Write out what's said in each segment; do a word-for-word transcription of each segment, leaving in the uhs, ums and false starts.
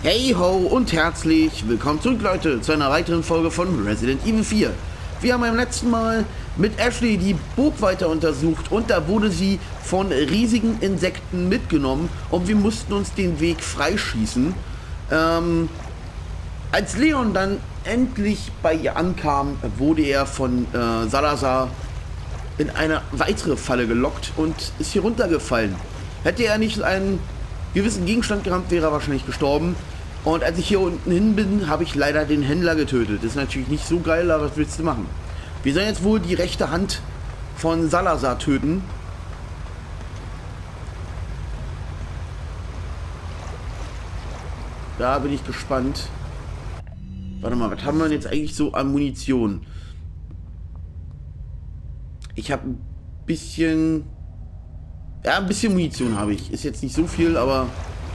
Hey ho und herzlich willkommen zurück, Leute, zu einer weiteren Folge von Resident Evil vier. Wir haben beim letzten Mal mit Ashley die Burg weiter untersucht und da wurde sie von riesigen Insekten mitgenommen und wir mussten uns den Weg freischießen. Ähm, als Leon dann endlich bei ihr ankam, wurde er von äh, Salazar in eine weitere Falle gelockt und ist hier runtergefallen. Hätte er nicht einen gewissen Gegenstand gerammt, wäre er wahrscheinlich gestorben. Und als ich hier unten hin bin, habe ich leider den Händler getötet. Das ist natürlich nicht so geil, aber was willst du machen? Wir sollen jetzt wohl die rechte Hand von Salazar töten. Da bin ich gespannt. Warte mal, was haben wir denn jetzt eigentlich so an Munition? Ich habe ein bisschen... Ja, ein bisschen Munition habe ich. Ist jetzt nicht so viel, aber...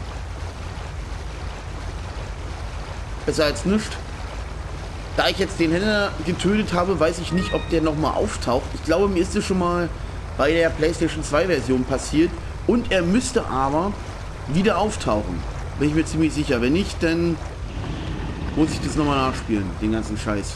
besser als nichts. Da ich jetzt den Händler getötet habe, weiß ich nicht, ob der nochmal auftaucht. Ich glaube, mir ist es schon mal bei der PlayStation zwei Version passiert. Und er müsste aber wieder auftauchen. Bin ich mir ziemlich sicher. Wenn nicht, dann muss ich das nochmal nachspielen. Den ganzen Scheiß.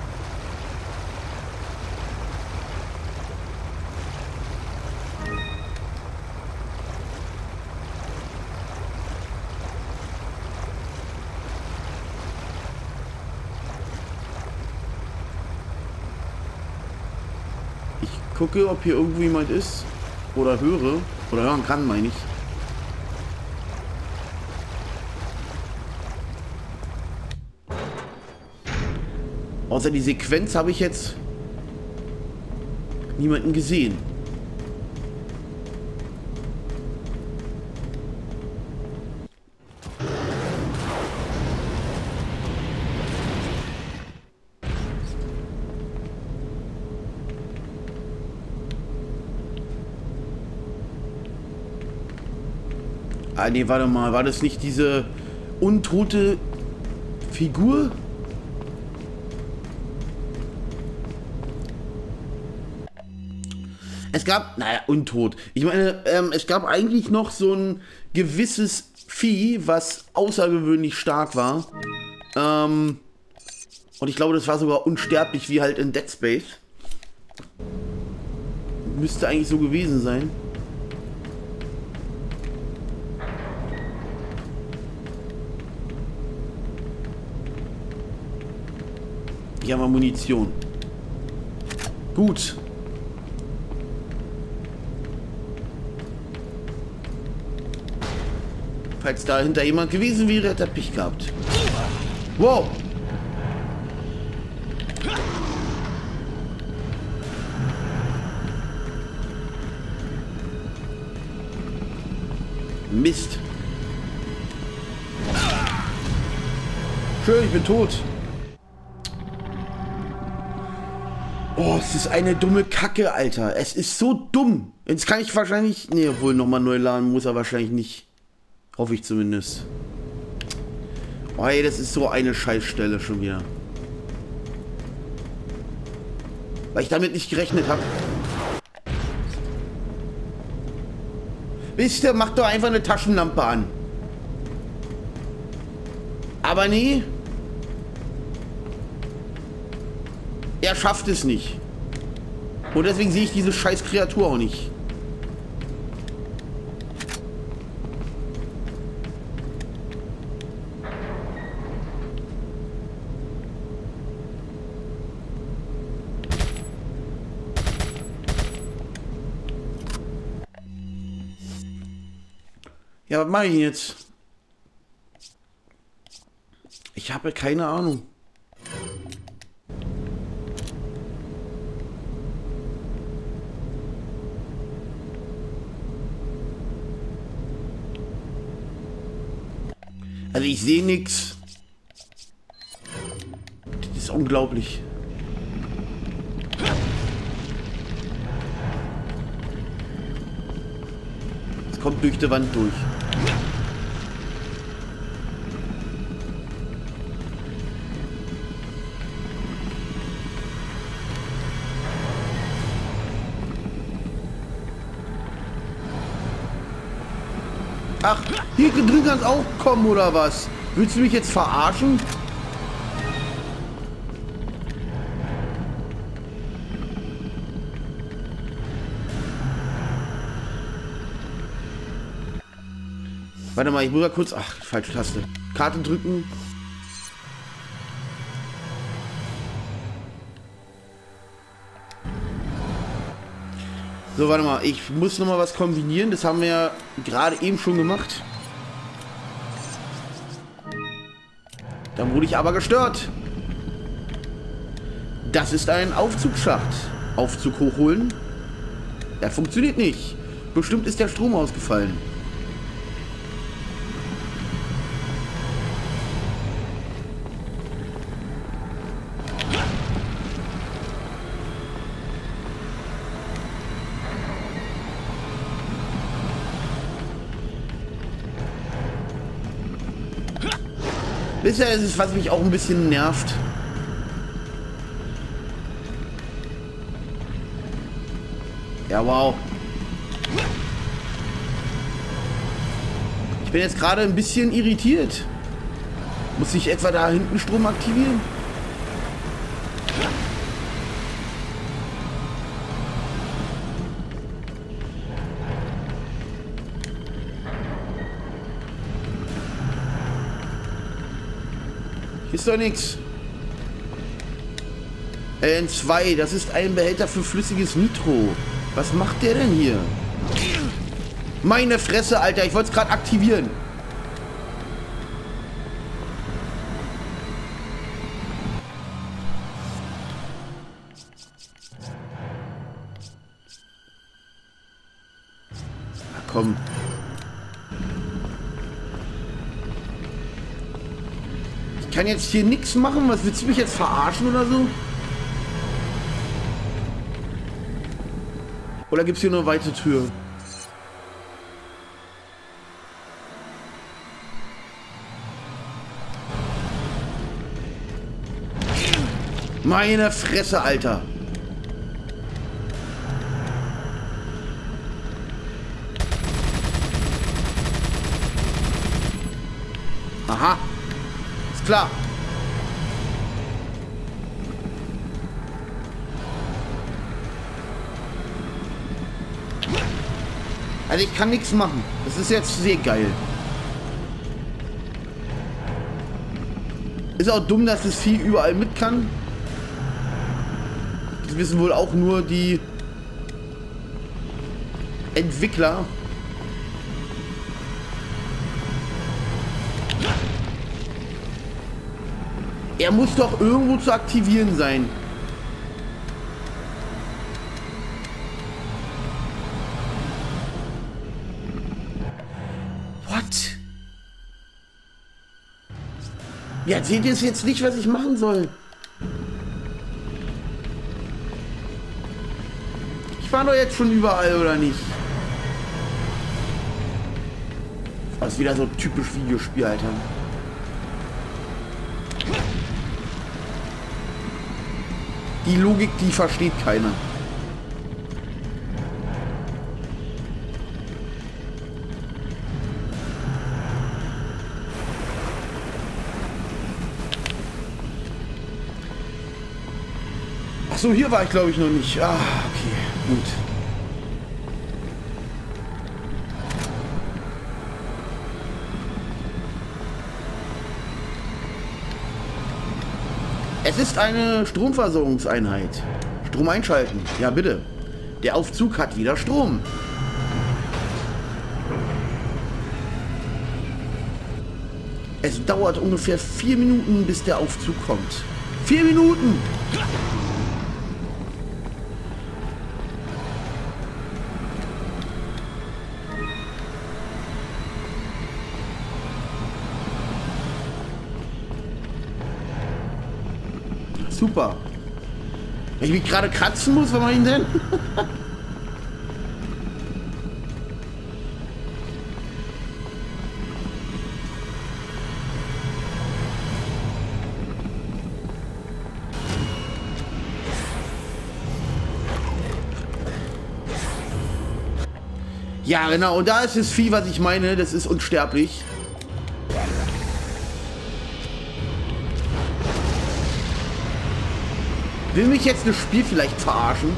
Gucke, ob hier irgendwo jemand ist oder höre oder hören kann, meine ich. Außer die Sequenz habe ich jetzt niemanden gesehen. Ah, nee, warte mal. War das nicht diese untote Figur? Es gab, naja, untot. Ich meine, ähm, es gab eigentlich noch so ein gewisses Vieh, was außergewöhnlich stark war. Ähm, und ich glaube, das war sogar unsterblich, wie halt in Dead Space. Müsste eigentlich so gewesen sein. Hier haben wir Munition. Gut. Falls dahinter jemand gewesen wäre, hätte er Pech gehabt. Wow. Mist. Schön, ich bin tot. Oh, es ist eine dumme Kacke, Alter. Es ist so dumm. Jetzt kann ich wahrscheinlich... Ne, obwohl nochmal neu laden muss er wahrscheinlich nicht. Hoffe ich zumindest. Oh, ey, das ist so eine Scheißstelle schon wieder. Weil ich damit nicht gerechnet habe. Wisst ihr, macht doch einfach eine Taschenlampe an. Aber nee... Er schafft es nicht. Und deswegen sehe ich diese scheiß Kreatur auch nicht. Ja, was mache ich jetzt? Ich habe keine Ahnung. Also ich sehe nichts. Das ist unglaublich. Es kommt durch die Wand durch. Ach, hier drin kann es auch kommen, oder was? Willst du mich jetzt verarschen? Warte mal, ich muss mal kurz... Ach, falsche Taste. Karte drücken. So, warte mal. Ich muss noch mal was kombinieren. Das haben wir ja gerade eben schon gemacht. Dann wurde ich aber gestört. Das ist ein Aufzugsschacht. Aufzug hochholen. Der funktioniert nicht. Bestimmt ist der Strom ausgefallen. Bisher ist es, was mich auch ein bisschen nervt. Ja, wow. Ich bin jetzt gerade ein bisschen irritiert. Muss ich etwa da hinten Strom aktivieren? Ist doch nichts. L N zwei, das ist ein Behälter für flüssiges Nitro. Was macht der denn hier? Meine Fresse, Alter, ich wollte es gerade aktivieren. Na komm. Ich kann jetzt hier nichts machen. Was, willst du mich jetzt verarschen oder so? Oder gibt es hier nur eine weite Tür? Meine Fresse, Alter. Aha. Ist klar. Also ich kann nichts machen. Das ist jetzt sehr geil. Ist auch dumm, dass das Vieh überall mit kann. Das wissen wohl auch nur die Entwickler. Er muss doch irgendwo zu aktivieren sein. What? Ja, erzählt ihr es jetzt nicht, was ich machen soll? Ich war doch jetzt schon überall, oder nicht? Das ist wieder so typisch Videospiel, Alter. Die Logik, die versteht keiner. Ach so, hier war ich, glaube ich, noch nicht. Ah, okay, gut. Es ist eine Stromversorgungseinheit. Strom einschalten. Ja, bitte. Der Aufzug hat wieder Strom. Es dauert ungefähr vier Minuten, bis der Aufzug kommt. Vier Minuten! Super. Wenn ich mich gerade kratzen muss, was mache ich denn? Ja, genau. Und da ist das Vieh, was ich meine. Das ist unsterblich. Will mich jetzt das Spiel vielleicht verarschen?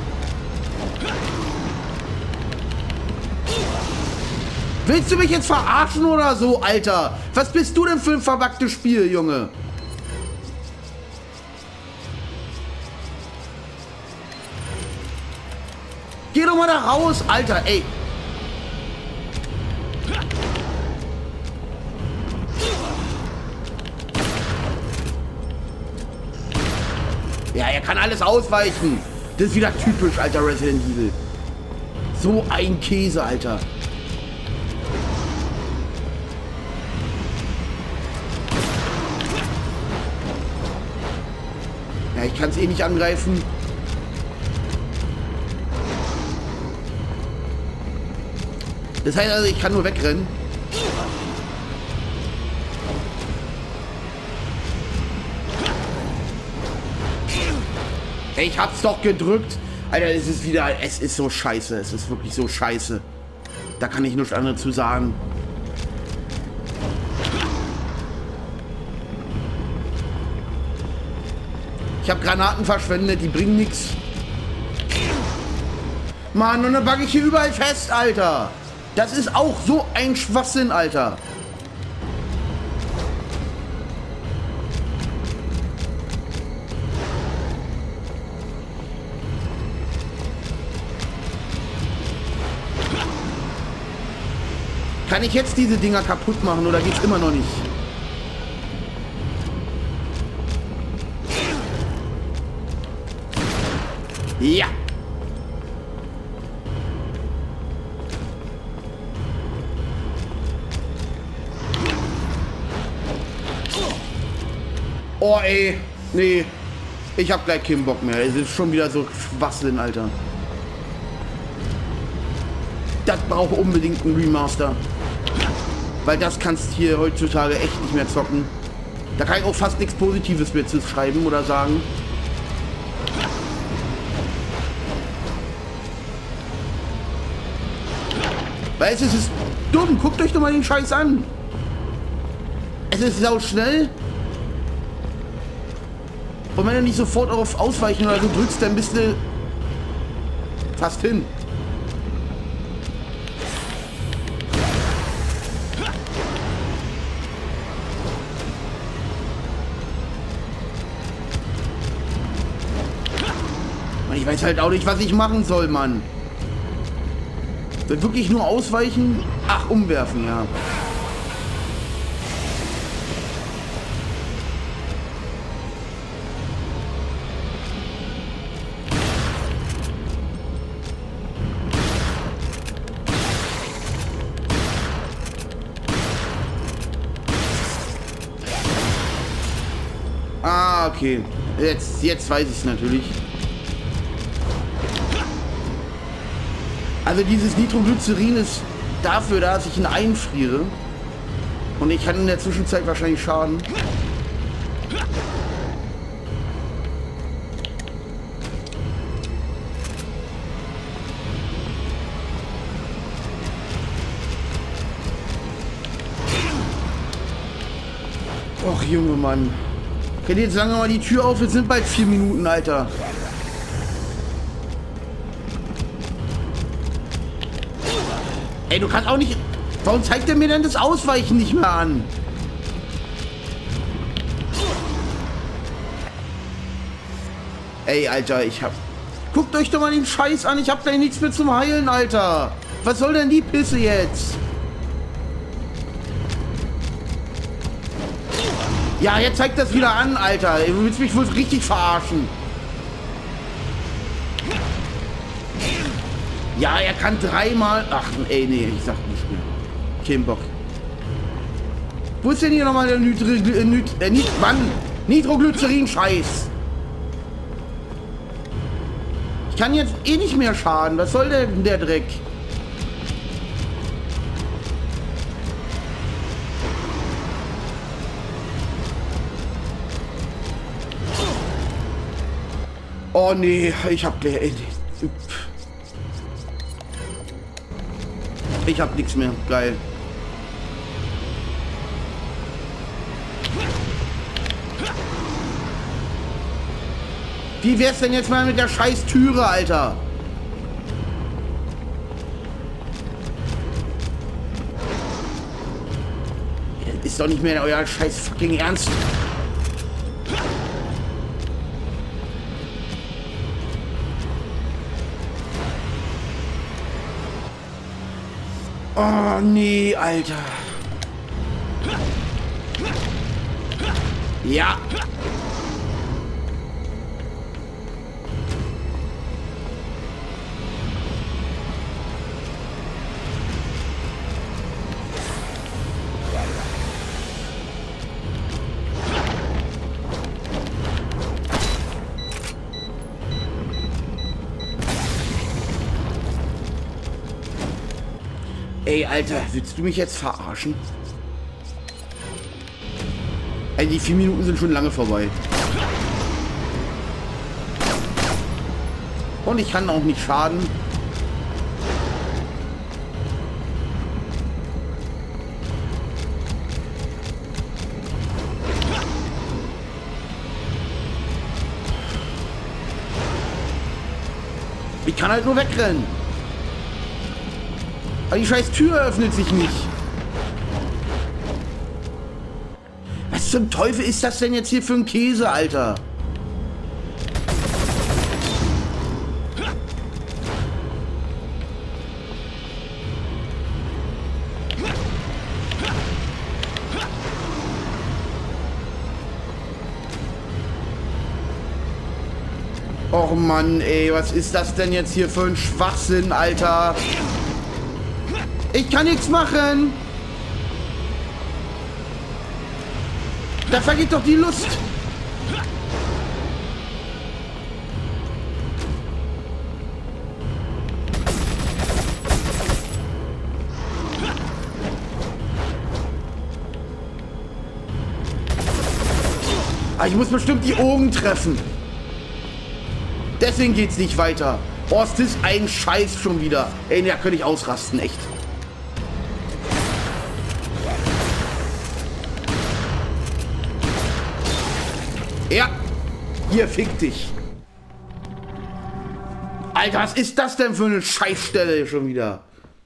Willst du mich jetzt verarschen oder so, Alter? Was bist du denn für ein verwacktes Spiel, Junge? Geh doch mal da raus, Alter, ey. Ja, er kann alles ausweichen. Das ist wieder typisch, alter Resident Evil. So ein Käse, Alter. Ja, ich kann es eh nicht angreifen. Das heißt also, ich kann nur wegrennen. Ich hab's doch gedrückt. Alter, es ist wieder... Es ist so scheiße. Es ist wirklich so scheiße. Da kann ich nichts anderes zu sagen. Ich habe Granaten verschwendet. Die bringen nichts. Mann, und dann backe ich hier überall fest, Alter. Das ist auch so ein Schwachsinn, Alter. Kann ich jetzt diese Dinger kaputt machen oder geht's immer noch nicht? Ja. Oh ey, nee. Ich hab gleich keinen Bock mehr. Es ist schon wieder so Schwachsinn, Alter. Das braucht unbedingt ein Remaster. Weil das kannst du hier heutzutage echt nicht mehr zocken. Da kann ich auch fast nichts Positives mehr zu schreiben oder sagen. Weil es ist dumm. Guckt euch doch mal den Scheiß an. Es ist sau schnell. Und wenn du nicht sofort auf Ausweichen oder so drückst, dann bist du fast hin. Ich weiß halt auch nicht, was ich machen soll, Mann. Wirklich nur ausweichen? Ach, umwerfen, ja. Ah, okay. Jetzt, jetzt weiß ich es natürlich. Also dieses Nitroglycerin ist dafür da, dass ich ihn einfriere. Und ich kann in der Zwischenzeit wahrscheinlich schaden. Och, Junge Mann. Könnt ihr jetzt langsam mal die Tür auf? Jetzt sind bald vier Minuten, Alter. Ey, du kannst auch nicht... Warum zeigt er mir denn das Ausweichen nicht mehr an? Ey, Alter, ich hab... Guckt euch doch mal den Scheiß an. Ich hab gleich nichts mehr zum Heilen, Alter. Was soll denn die Pisse jetzt? Ja, jetzt zeigt das wieder an, Alter. Du willst mich wohl richtig verarschen. Ja, er kann dreimal... Ach, ey, nee, ich sag nicht mehr. Kein Bock. Wo ist denn hier nochmal der Nitro... Äh, Nit, äh, Nit, Mann! Nitroglycerin-Scheiß! Ich kann jetzt eh nicht mehr schaden. Was soll denn der Dreck? Oh, nee. Ich hab... Ey, ich hab nichts mehr. Geil. Wie wär's denn jetzt mal mit der scheiß Türe, Alter? Das ist doch nicht mehr euer scheiß fucking Ernst. Oh, nee, Alter. Ja. Ey, Alter, willst du mich jetzt verarschen? Ey, die vier Minuten sind schon lange vorbei. Und ich kann auch nicht schaden. Ich kann halt nur wegrennen. Aber die scheiß Tür öffnet sich nicht. Was zum Teufel ist das denn jetzt hier für ein Käse, Alter? Och Mann, ey, was ist das denn jetzt hier für ein Schwachsinn, Alter? Ich kann nichts machen. Da vergeht doch die Lust. Ah, ich muss bestimmt die Augen treffen. Deswegen geht's nicht weiter. Oh, ist das ein Scheiß schon wieder. Ey, da könnte ich ausrasten, echt. Ja, hier, fick dich. Alter, was ist das denn für eine Scheißstelle schon wieder?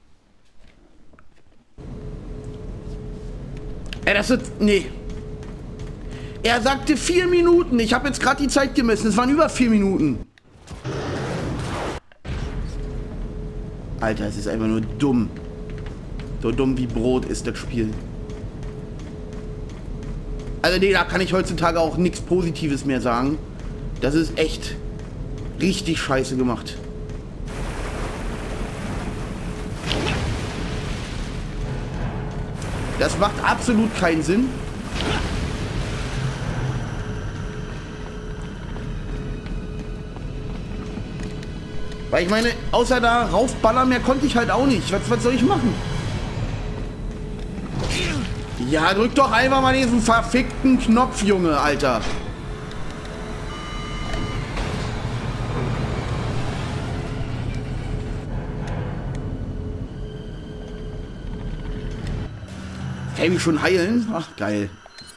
Ey, das ist... Nee. Er sagte vier Minuten. Ich habe jetzt gerade die Zeit gemessen. Es waren über vier Minuten. Alter, es ist einfach nur dumm. So dumm wie Brot ist das Spiel. Also nee, da kann ich heutzutage auch nichts Positives mehr sagen. Das ist echt richtig scheiße gemacht. Das macht absolut keinen Sinn. Weil ich meine, außer da raufballern mehr konnte ich halt auch nicht. Was, was soll ich machen? Ja, drück doch einfach mal diesen verfickten Knopf, Junge, Alter. Kann ich mich schon heilen? Ach, geil.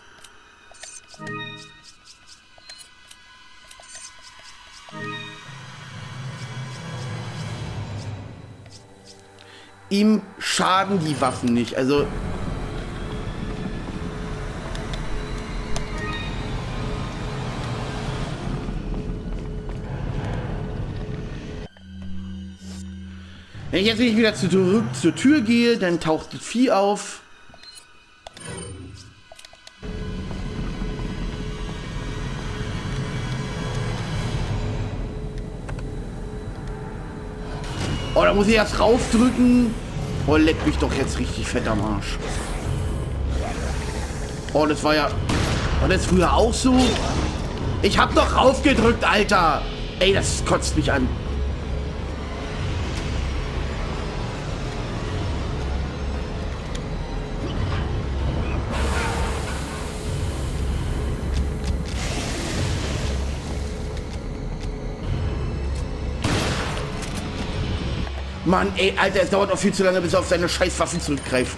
Ihm schaden die Waffen nicht, also... Wenn ich jetzt nicht wieder zurück zur Tür gehe, dann taucht das Vieh auf. Oh, da muss ich erst raufdrücken. Oh, leck mich doch jetzt richtig fett am Arsch. Oh, das war ja... War das früher auch so? Ich hab doch raufgedrückt, Alter. Ey, das kotzt mich an. Mann, ey, Alter, es dauert noch viel zu lange, bis er auf seine Scheißwaffen zurückgreift.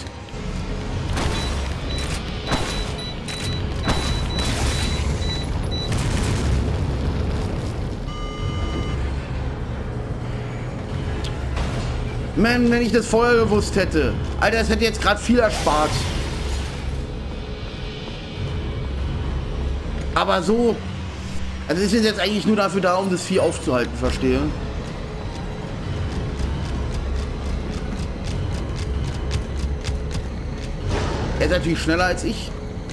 Man, wenn ich das vorher gewusst hätte. Alter, das hätte jetzt gerade viel erspart. Aber so... Also ist es jetzt eigentlich nur dafür da, um das Vieh aufzuhalten, verstehe. Er ist natürlich schneller als ich.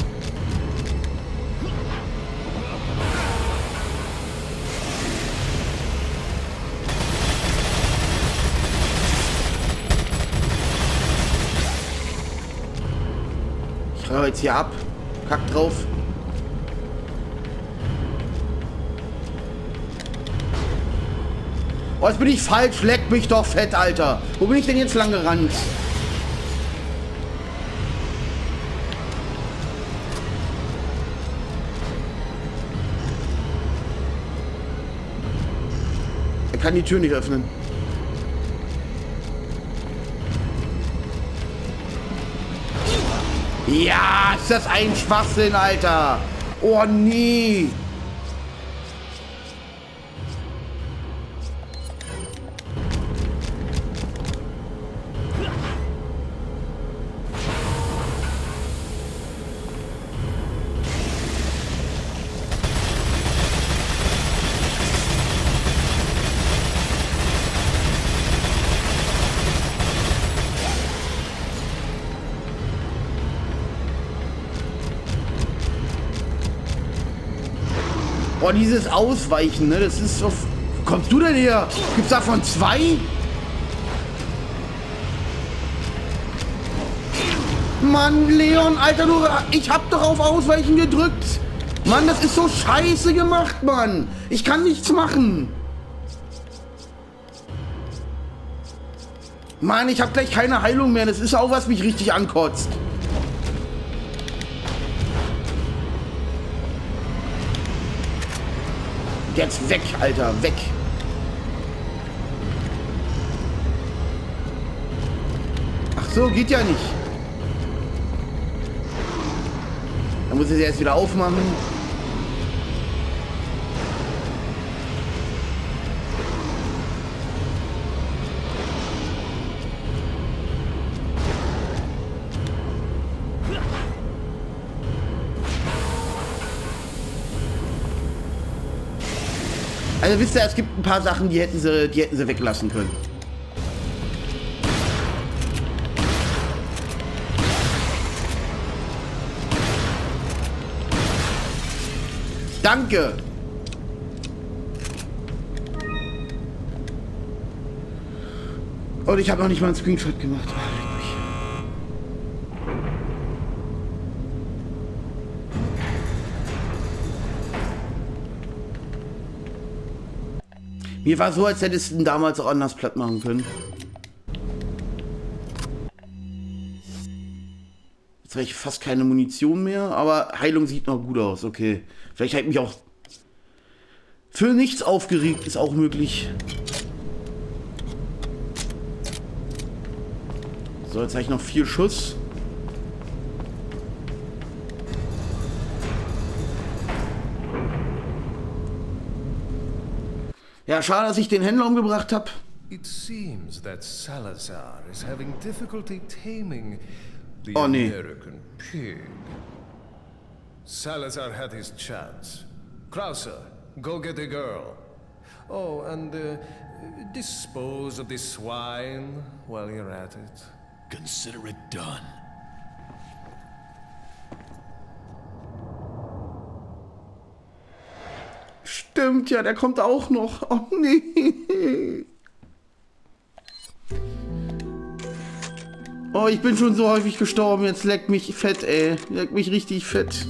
Ich höre jetzt hier ab. Kack drauf. Oh, jetzt bin ich falsch. Leck mich doch fett, Alter. Wo bin ich denn jetzt lang gerannt? Er kann die Tür nicht öffnen. Ja, ist das ein Schwachsinn, Alter. Oh, nee. Oh, dieses Ausweichen, ne? Das ist so... Wo kommst du denn her? Gibt's davon zwei? Mann, Leon, Alter, du... Ich hab doch auf Ausweichen gedrückt. Mann, das ist so scheiße gemacht, Mann. Ich kann nichts machen. Mann, ich hab gleich keine Heilung mehr. Das ist auch, was mich richtig ankotzt. Jetzt weg, Alter, weg. Ach so, geht ja nicht. Dann muss ich sie erst wieder aufmachen. Also wisst ihr, es gibt ein paar Sachen, die hätten sie, die hätten sie weglassen können. Danke! Und ich habe noch nicht mal einen Screenshot gemacht. Mir war so, als hättest du ihn damals auch anders platt machen können. Jetzt habe ich fast keine Munition mehr, aber Heilung sieht noch gut aus. Okay. Vielleicht habe ich mich auch für nichts aufgeregt, ist auch möglich. So, jetzt habe ich noch vier Schuss. Ja, schade, dass ich den Händler umgebracht habe. It seems that Salazar is having difficulty taming the oh, nee. American pig. Salazar had his chance. Krauser, go get the girl. Oh, and uh, dispose of the swine while you're at it. Consider it done. Stimmt, ja, der kommt auch noch. Oh, nee. Oh, ich bin schon so häufig gestorben. Jetzt leckt mich fett, ey. Leckt mich richtig fett.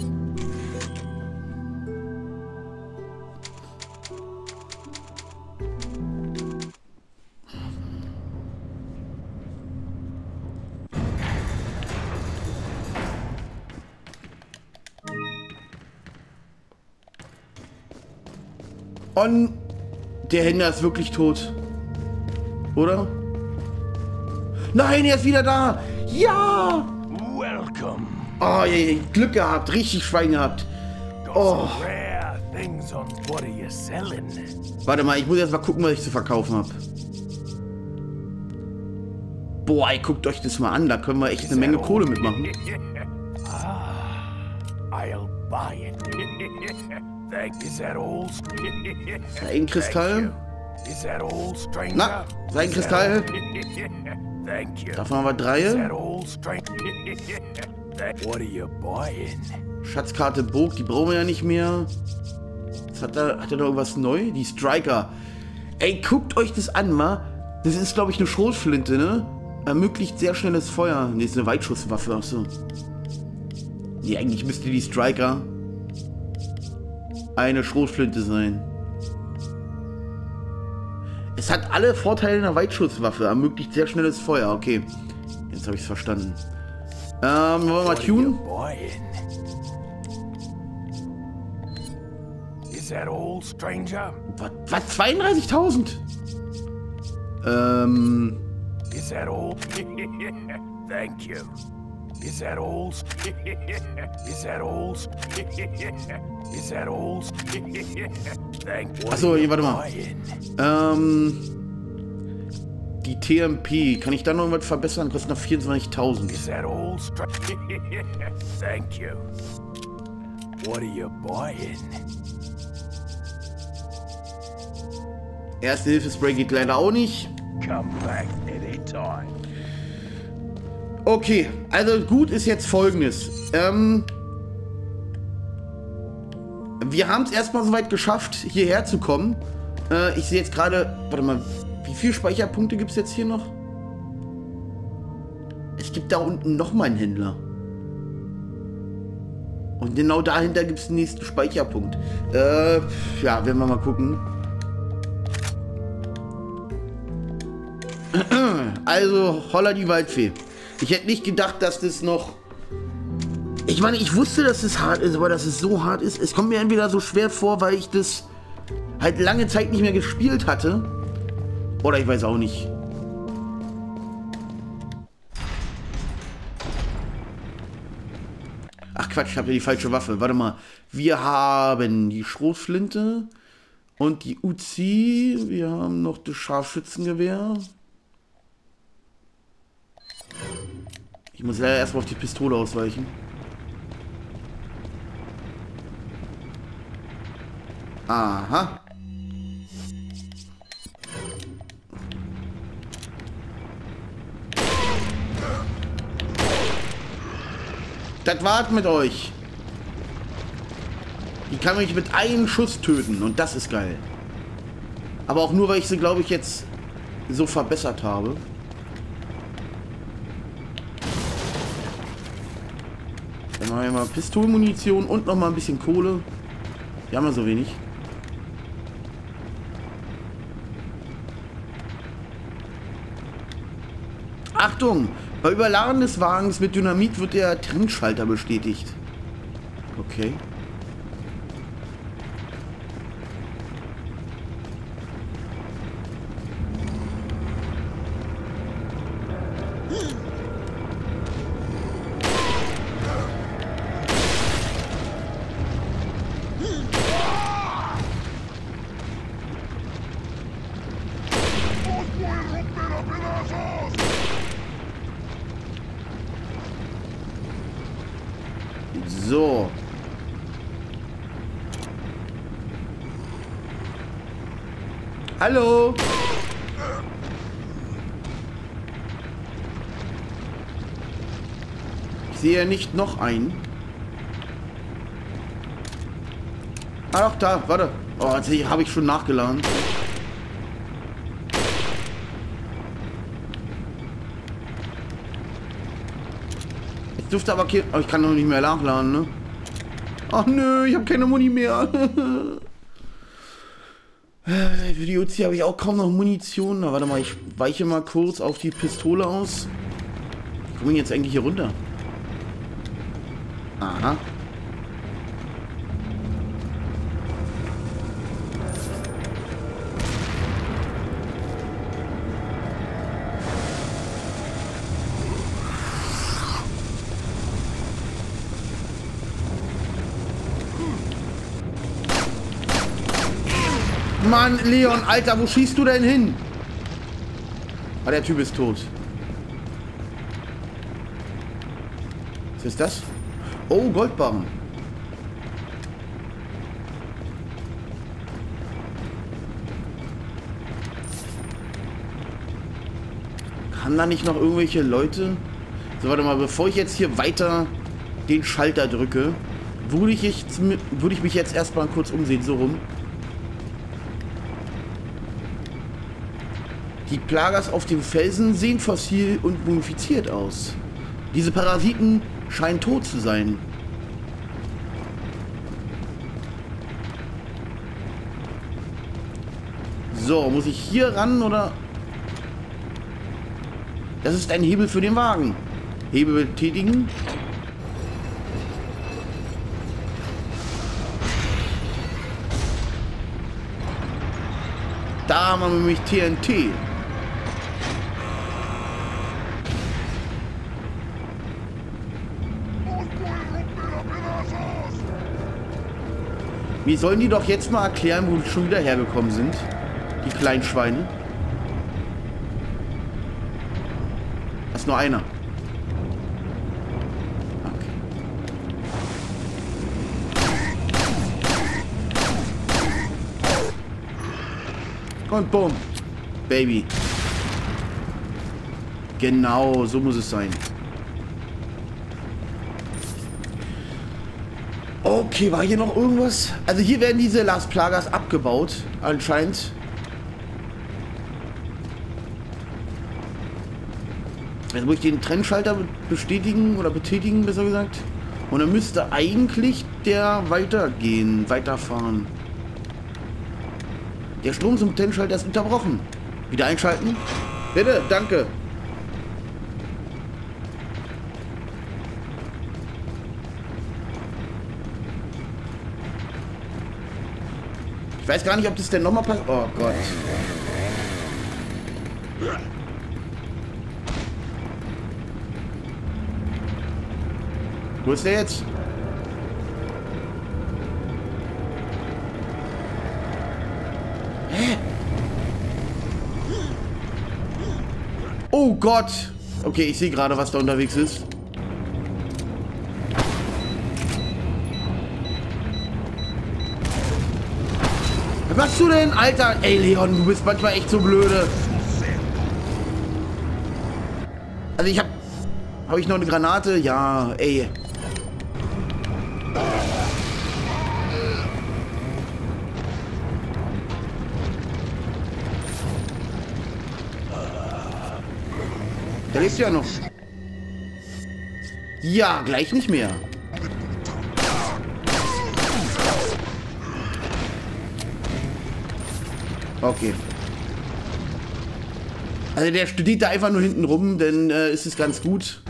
Und der Händler ist wirklich tot. Oder? Nein, er ist wieder da. Ja! Welcome. Oh, je, Glück gehabt. Richtig Schwein gehabt. Oh. Warte mal, ich muss erst mal gucken, was ich zu verkaufen habe. Boah, ey, guckt euch das mal an. Da können wir echt eine Menge Kohle mitmachen. I'll buy it. Thank is that all? Ist da ein Kristall? Is that all, stranger? Na, sein Kristall. Thank you. Davon haben wir Is drei. that all, stranger? What are you buying? Schatzkarte Burg, die brauchen wir ja nicht mehr. Was hat er, hat er noch irgendwas neu? Die Striker. Ey, guckt euch das an, ma. Das ist, glaube ich, eine Schrotflinte, ne? Ermöglicht sehr schnelles Feuer. Ne, ist eine Weitschusswaffe, achso. Nee, eigentlich müsste die Striker eine Schrotflinte sein. Es hat alle Vorteile einer Weitschusswaffe. Ermöglicht sehr schnelles Feuer. Okay. Jetzt habe ich es verstanden. Ähm, wollen wir mal tunen? Is that all, stranger? Was? Was? zweiunddreißigtausend? Ähm. Is that all? Thank you. Is that all? Is that all? Is that all? Thank you. Achso, hier, warte mal. Ähm. Die T M P. Kann ich da noch was verbessern? Kostet noch vierundzwanzigtausend. Is that all? Thank you. What are you buying? Erste Hilfe-Spray geht leider auch nicht. Come back anytime. Okay, also gut ist jetzt Folgendes. Ähm, wir haben es erstmal soweit geschafft, hierher zu kommen. Äh, ich sehe jetzt gerade, warte mal, wie viele Speicherpunkte gibt es jetzt hier noch? Es gibt da unten nochmal einen Händler. Und genau dahinter gibt es den nächsten Speicherpunkt. Äh, ja, werden wir mal gucken. Also, holla die Waldfee. Ich hätte nicht gedacht, dass das noch... Ich meine, ich wusste, dass es hart ist, aber dass es so hart ist. Es kommt mir entweder so schwer vor, weil ich das halt lange Zeit nicht mehr gespielt hatte. Oder ich weiß auch nicht. Ach Quatsch, ich habe ja die falsche Waffe. Warte mal. Wir haben die Schrotflinte und die Uzi. Wir haben noch das Scharfschützengewehr. Ich muss leider erstmal auf die Pistole ausweichen. Aha. Das war's mit euch. Die kann mich mit einem Schuss töten und das ist geil. Aber auch nur, weil ich sie, glaube ich, jetzt so verbessert habe. Dann machen wir mal Pistolenmunition und noch mal ein bisschen Kohle. Wir haben ja so wenig. Achtung! Bei Überladen des Wagens mit Dynamit wird der Trennschalter bestätigt. Okay. So. Hallo. Ich sehe nicht noch einen. Ah, doch, da, warte. Oh, jetzt habe ich schon nachgeladen. Dürfte aber kein... Oh, ich kann noch nicht mehr nachladen, ne? Ach nö, ich habe keine Muni mehr. Für die Uzi habe ich auch kaum noch Munition. Na, warte mal, ich weiche mal kurz auf die Pistole aus. Wie komme ich jetzt eigentlich hier runter? Aha. Mann, Leon, Alter, wo schießt du denn hin? Ah, der Typ ist tot. Was ist das? Oh, Goldbarren. Kann da nicht noch irgendwelche Leute... So, warte mal, bevor ich jetzt hier weiter den Schalter drücke, würde ich, jetzt, würde ich mich jetzt erstmal kurz umsehen, so rum. Die Plagers auf dem Felsen sehen fossil und mumifiziert aus. Diese Parasiten scheinen tot zu sein. So, muss ich hier ran oder... Das ist ein Hebel für den Wagen. Hebel betätigen. Da haben wir nämlich T N T. Wie sollen die doch jetzt mal erklären, wo die schon wieder hergekommen sind? Die kleinen Schweine. Das ist nur einer. Okay. Und bumm. Baby. Genau, so muss es sein. Okay, war hier noch irgendwas? Also hier werden diese Las Plagas abgebaut, anscheinend. Jetzt muss ich den Trennschalter bestätigen oder betätigen, besser gesagt. Und dann müsste eigentlich der weitergehen, weiterfahren. Der Strom zum Trennschalter ist unterbrochen. Wieder einschalten? Bitte, danke. Ich weiß gar nicht, ob das denn nochmal passt. Oh Gott. Wo ist der jetzt? Hä? Oh Gott! Okay, ich sehe gerade, was da unterwegs ist. Was machst du denn, Alter? Ey, Leon, du bist manchmal echt so blöde. Also ich hab... Habe ich noch eine Granate? Ja, ey. Der lebt ja noch. Ja, gleich nicht mehr. Okay. Also der studiert da einfach nur hinten rum, denn äh, ist es ganz gut.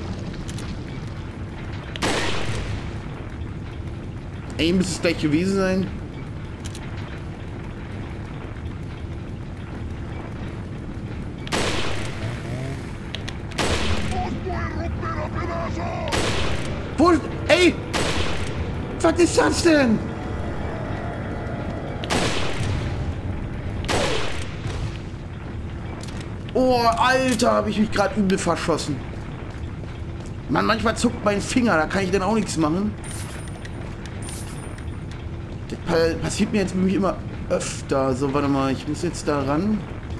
Ey, müsste es gleich gewesen sein. Wo? Ey! Was ist das denn? Oh, Alter, habe ich mich gerade übel verschossen. Mann, manchmal zuckt mein Finger, da kann ich dann auch nichts machen. Das passiert mir jetzt nämlich immer öfter. So, warte mal, ich muss jetzt da ran.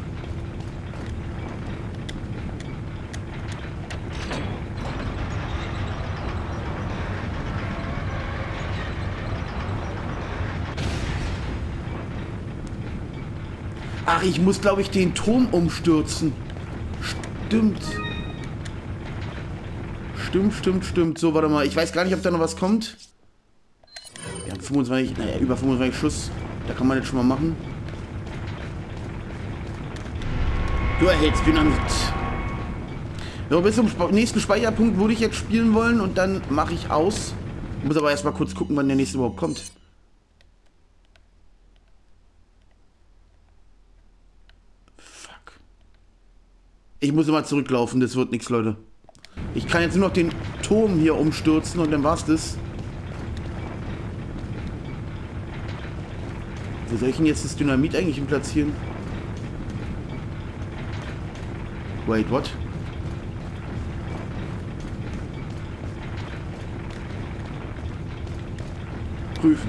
Ach, ich muss, glaube ich, den Turm umstürzen. Stimmt. Stimmt, stimmt, stimmt. So, warte mal. Ich weiß gar nicht, ob da noch was kommt. Wir haben fünfundzwanzig, naja, über fünfundzwanzig Schuss. Da kann man jetzt schon mal machen. Du erhältst Dynamit. So, bis zum nächsten Speicherpunkt würde ich jetzt spielen wollen und dann mache ich aus. Ich muss aber erstmal kurz gucken, wann der nächste überhaupt kommt. Ich muss immer zurücklaufen, das wird nichts, Leute. Ich kann jetzt nur noch den Turm hier umstürzen und dann war's das. Wo soll ich denn jetzt das Dynamit eigentlich platzieren? Wait, what? prüfen.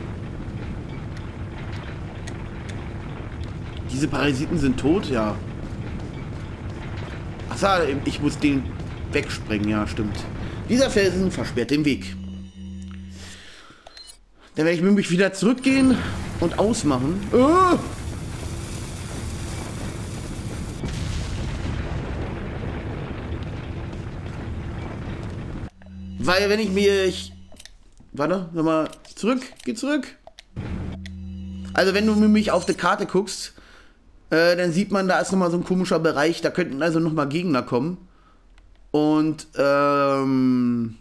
Diese Parasiten sind tot, ja. Ach so, ich muss den wegsprengen, ja, stimmt. Dieser Felsen versperrt den Weg. Dann werde ich nämlich wieder zurückgehen und ausmachen. Oh! Weil wenn ich mir... Ich, warte, nochmal zurück. Geh zurück. Also wenn du mich auf die Karte guckst, äh, dann sieht man, da ist nochmal so ein komischer Bereich. Da könnten also nochmal Gegner kommen. Und ähm...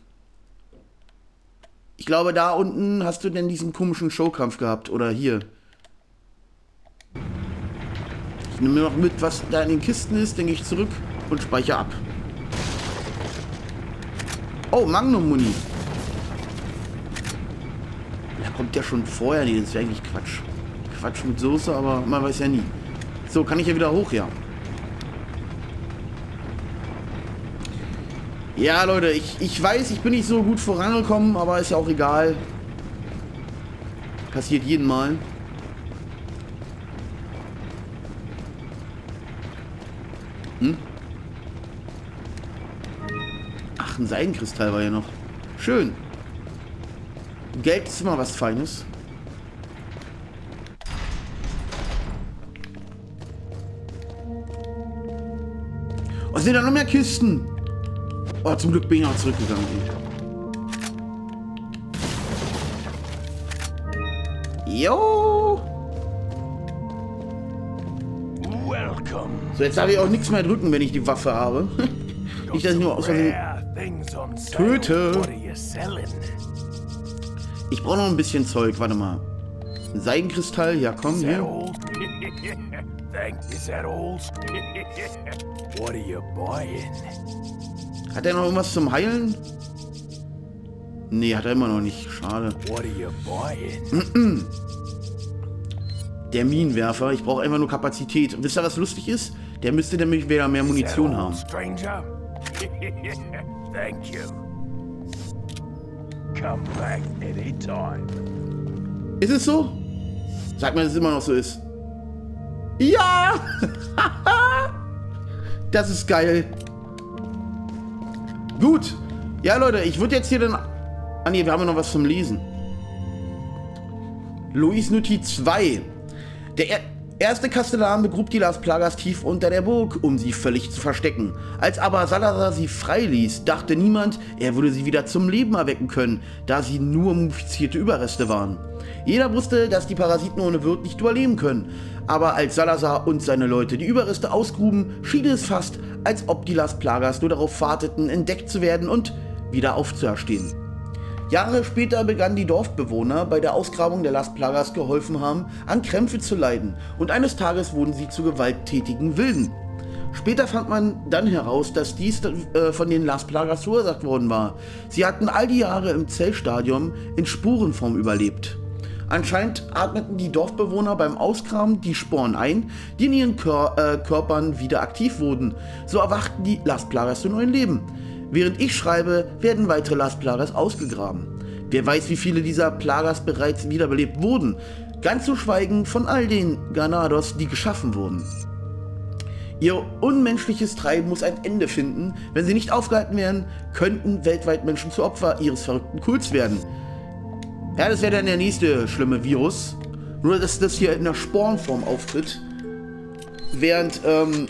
ich glaube, da unten hast du denn diesen komischen Showkampf gehabt. Oder hier. Ich nehme noch mit, was da in den Kisten ist. Dann gehe ich zurück und speichere ab. Oh, Magnum-Muni. Da kommt der schon vorher. Nee, das wäre eigentlich Quatsch. Quatsch mit Soße, aber man weiß ja nie. So, kann ich ja wieder hoch, ja. Ja, Leute, ich, ich weiß, ich bin nicht so gut vorangekommen, aber ist ja auch egal. Passiert jeden Mal. Hm? Ach, ein Seidenkristall war ja noch. Schön. Geld ist immer was Feines. Oh, sind da noch mehr Kisten? Oh, zum Glück bin ich auch zurückgegangen. Jo! Welcome. So, jetzt darf ich auch nichts mehr drücken, wenn ich die Waffe habe. Nicht, dass ich nur aus Versehen töte. Ich brauche noch ein bisschen Zeug. Warte mal. Ein Seidenkristall. Ja, komm, hier. Hat er noch irgendwas zum Heilen? Nee, hat er immer noch nicht. Schade. Der Minenwerfer. Ich brauche einfach nur Kapazität. Und wisst ihr, was lustig ist? Der müsste nämlich wieder mehr Munition haben. Thank you. Come back anytime. Ist es so? Sag mal, dass es immer noch so ist. Ja! Das ist geil. Gut. Ja, Leute, ich würde jetzt hier dann... Ah, ne, wir haben ja noch was zum Lesen. Louis Notiz zwei. Der er erste Kastellan begrub die Las Plagas tief unter der Burg, um sie völlig zu verstecken. Als aber Salazar sie freiließ, dachte niemand, er würde sie wieder zum Leben erwecken können, da sie nur mumifizierte Überreste waren. Jeder wusste, dass die Parasiten ohne Wirt nicht überleben können. Aber als Salazar und seine Leute die Überreste ausgruben, schien es fast, als ob die Las Plagas nur darauf warteten, entdeckt zu werden und wieder aufzuerstehen. Jahre später begannen die Dorfbewohner, bei der Ausgrabung der Las Plagas geholfen haben, an Krämpfe zu leiden, und eines Tages wurden sie zu gewalttätigen Wilden. Später fand man dann heraus, dass dies äh, von den Las Plagas verursacht worden war. Sie hatten all die Jahre im Zellstadium in Spurenform überlebt. Anscheinend atmeten die Dorfbewohner beim Ausgraben die Sporen ein, die in ihren Kör äh, Körpern wieder aktiv wurden. So erwachten die Las Plagas zu neuen Leben. Während ich schreibe, werden weitere Las Plagas ausgegraben. Wer weiß, wie viele dieser Plagas bereits wiederbelebt wurden. Ganz zu schweigen von all den Ganados, die geschaffen wurden. Ihr unmenschliches Treiben muss ein Ende finden. Wenn sie nicht aufgehalten werden, könnten weltweit Menschen zu Opfer ihres verrückten Kults werden. Ja, das wäre dann der nächste schlimme Virus. Nur, dass das hier in der Sporenform auftritt. Während, ähm...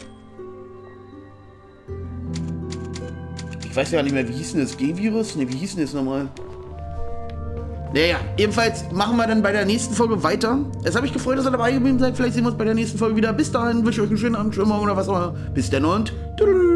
ich weiß ja nicht mehr, wie hieß denn das? G-Virus? Ne, wie hieß denn das nochmal? Naja, ebenfalls machen wir dann bei der nächsten Folge weiter. Es hat mich gefreut, dass ihr dabei geblieben seid. Vielleicht sehen wir uns bei der nächsten Folge wieder. Bis dahin, wünsche ich euch einen schönen Abend, schönen Morgen oder was auch immer. Bis dann und... Tschüss.